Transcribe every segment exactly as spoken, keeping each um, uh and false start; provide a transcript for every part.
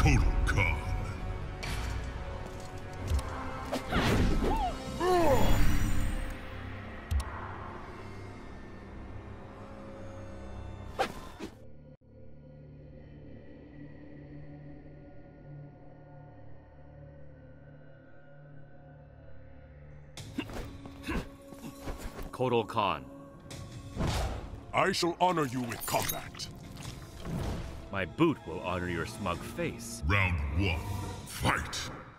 Kotal Khan. Kotal Khan. I shall honor you with combat. My boot will honor your smug face. Round one, fight!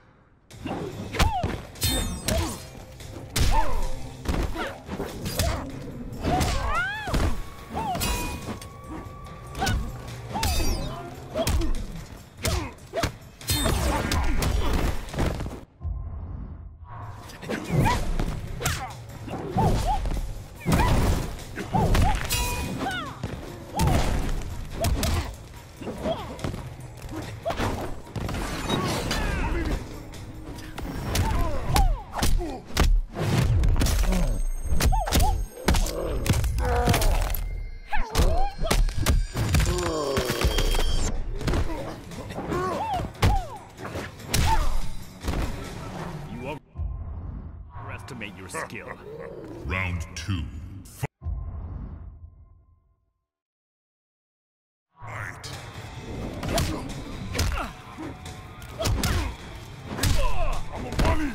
Estimate your skill. Round two. Fight. I'm a bunny!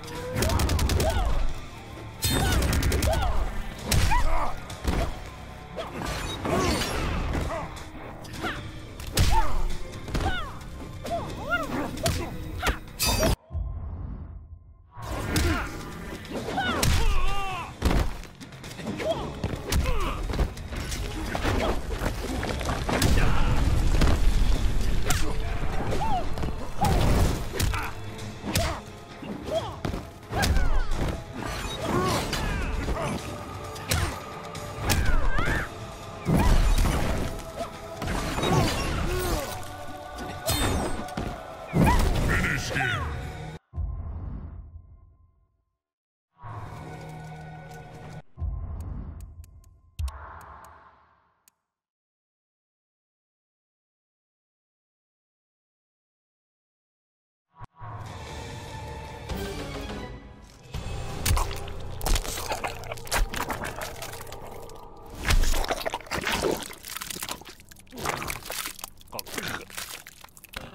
Finish him.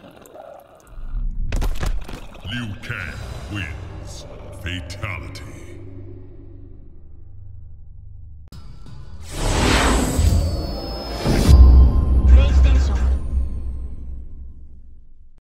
Liu Kang wins. Fatality.